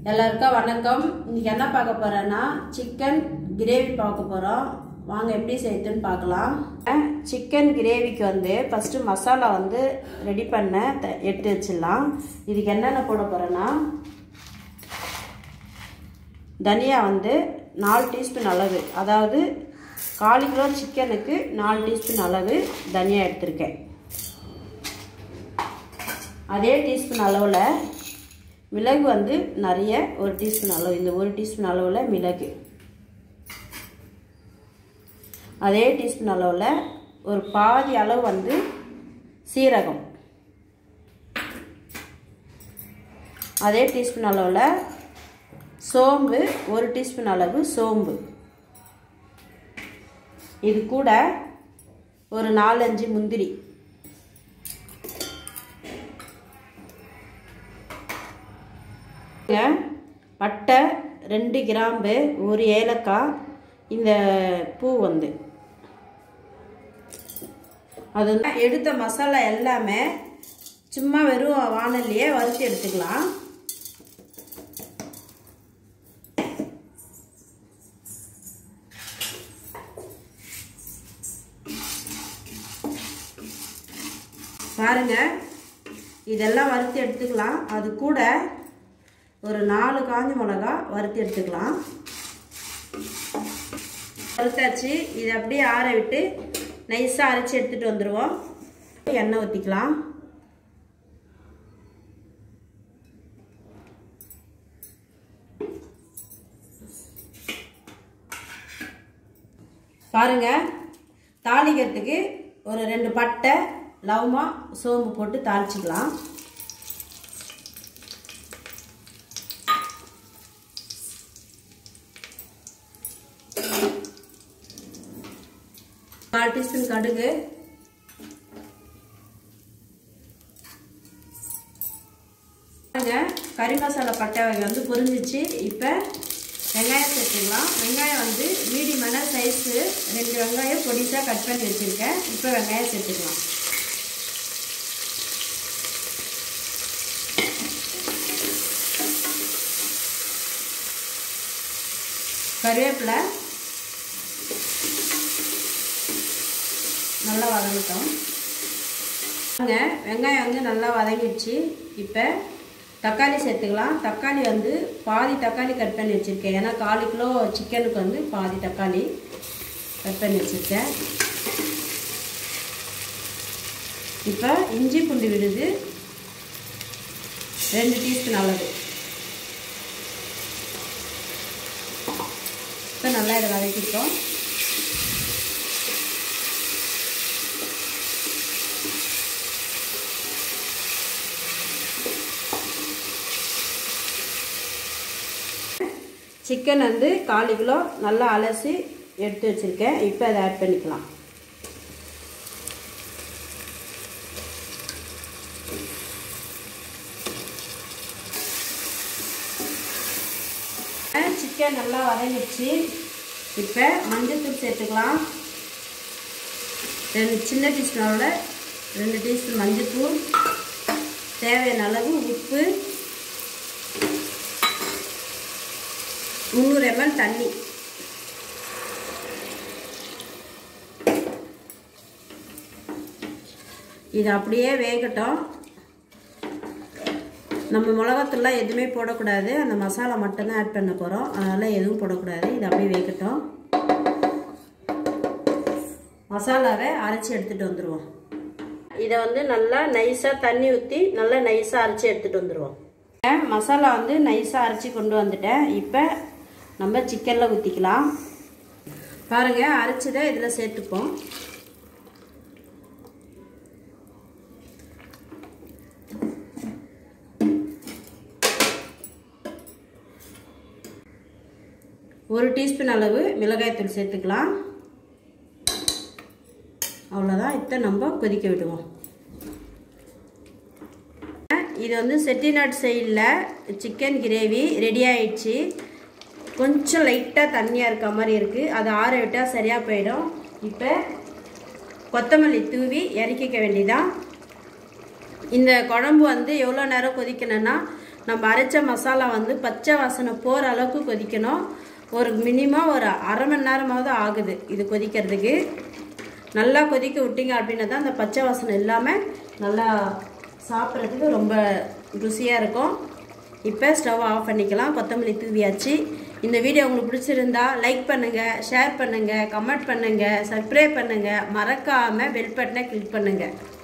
எல்லாருக்கும் வணக்கம். இன்னைக்கு என்ன பார்க்க போறேன்னா சிக்கன் கிரேவி பார்க்க போறோம். வாங்க எப்படி செய்யுதுன்னு பார்க்கலாம். சிக்கன் கிரேவிக்கு வந்து ஃபர்ஸ்ட் மசாலா வந்து ரெடி பண்ண எடுத்து வச்சிடலாம். இதுக்கு என்னென்ன போட போறேன்னா தனியா வந்து 4 டீஸ்பூன் அளவு, அதாவது 1/4 கிலோ சிக்கனுக்கு 4 டீஸ்பூன் அளவு தனியா எடுத்திருக்கேன். அதே டீஸ்பூன் அளவில் மிளகு வந்து நிறைய 1 டீஸ்பூன் அளவு, இந்த 1 டீஸ்பூன் அளவில் மிளகு, அதே டீஸ்பூன் அளவில் ஒரு பாதி அளவு வந்து சீரகம், அதே டீஸ்பூன் அளவில் சோம்பு, 1 டீஸ்பூன் அளவு சோம்பு. இது கூட ஒரு 4-5 முந்திரி, பட்டை 2 கிராம்பு, 1 ஏலக்காய், இந்த பூ வந்து அது எடுத்த மசாலா எல்லாமே சும்மா வெறும் வானல்லையே வறுத்து எடுத்துக்கலாம். பாருங்க, இதெல்லாம் வறுத்து எடுத்துக்கலாம். அது கூட ஒரு 4 காஞ்ச மிளகா வறுத்து எடுத்துக்கலாம். வறுத்தாச்சு. இதை அப்படியே ஆற விட்டு நைஸாக அரைச்சி எடுத்துகிட்டு வந்துடுவோம். எண்ணெய் ஊற்றிக்கலாம். பாருங்க, தாளிக்கிறதுக்கு ஒரு 2 பட்டை, லவங்கம், சோம்பு போட்டு தாளிச்சிக்கலாம். கால் டீஸ்பூன் கடுகு, கறி மசாலா பட்டை வகை வந்து பொரிஞ்சிச்சு. இப்போ வெங்காயம் சேர்த்துக்கலாம். வெங்காயம் வந்து மீடியமான சைஸு 2 வெங்காயம் பொடிசாக கட் பண்ணி வச்சுருக்கேன். இப்போ வெங்காயம் சேர்த்துக்கலாம். கருவேப்பிலை நல்லா வதங்கிட்டோம். வெங்காயம் வந்து நல்லா வதங்கிடுச்சு. இப்போ தக்காளி சேர்த்துக்கலாம். தக்காளி வந்து பாதி தக்காளி கட் பண்ணி வச்சுருக்கேன். ஏன்னா 1/4 கிலோ சிக்கனுக்கு வந்து பாதி தக்காளி கட் பண்ணி வச்சுருக்கேன். இப்போ இஞ்சி பூண்டு விழுது 2 டீஸ்பூன் அளவு. இப்போ நல்லா இதை வதக்கிட்டோம். சிக்கன் வந்து 1/4 கிலோ நல்லா அலசி எடுத்து வச்சுருக்கேன். இப்போ அதை ஆட் பண்ணிக்கலாம். சிக்கன் நல்லா வதங்கிடுச்சு. இப்போ மஞ்சள்தூள் சேர்த்துக்கலாம். 2 சின்ன டீஸ்பூன் அளவில் 2 டீஸ்பூன் மஞ்சள்தூள், தேவையான அளவு உப்பு, 300 ml தண்ணி. இது அப்படியே வேகட்டும். நம்ம மிளகாத்தூள்லாம் எதுவுமே போடக்கூடாது, அந்த மசாலா மட்டும்தான் ஆட் பண்ண போகிறோம். அதனால் எதுவும் போடக்கூடாது. இது அப்படியே வேகட்டும். மசாலாவை அரைச்சி எடுத்துகிட்டு வந்துடுவோம். இதை வந்து நல்லா நைஸாக தண்ணி ஊற்றி நல்லா நைஸாக அரைச்சி எடுத்துகிட்டு வந்துடுவோம். மசாலா வந்து நைஸாக அரைச்சி கொண்டு வந்துட்டேன். இப்போ நம்ம சிக்கனில் ஊற்றிக்கலாம். பாருங்கள், அரைச்சதை இதில் சேர்த்துப்போம். ஒரு டீஸ்பூன் அளவு மிளகாய்த்தூள் சேர்த்துக்கலாம். அவ்வளோதான். இதை நம்ம கொதிக்க விடுவோம். இது வந்து செட்டிநாடு ஸ்டைலில் சிக்கன் கிரேவி ரெடி ஆயிடுச்சு. கொஞ்சம் லைட்டாக தண்ணியாக இருக்க மாதிரி இருக்குது. அது ஆற விட்டால் சரியாக போயிடும். இப்போ கொத்தமல்லி தூவி இறக்கிக்க வேண்டியதான். இந்த குழம்பு வந்து எவ்வளோ நேரம் கொதிக்கணும்னா நம்ம அரைச்ச மசாலா வந்து பச்சை வாசனை போகிற அளவுக்கு கொதிக்கணும். ஒரு மினிமம் ஒரு அரை மணி நேரமாவது ஆகுது இது கொதிக்கிறதுக்கு. நல்லா கொதிக்க விட்டீங்க அப்படின்னா தான் அந்த பச்சை வாசனை இல்லாமல் நல்லா சாப்பிட்றதுக்கு ரொம்ப ருசியாக இருக்கும். இப்போ ஸ்டவ் ஆஃப் பண்ணிக்கலாம். கொத்தமல்லி தூவியாச்சு. இந்த வீடியோ உங்களுக்கு பிடிச்சிருந்தா லைக் பண்ணுங்கள், ஷேர் பண்ணுங்கள், கமெண்ட் பண்ணுங்கள், சப்ஸ்கிரைப் பண்ணுங்கள், மறக்காமல் பெல் பட்டனை கிளிக் பண்ணுங்கள்.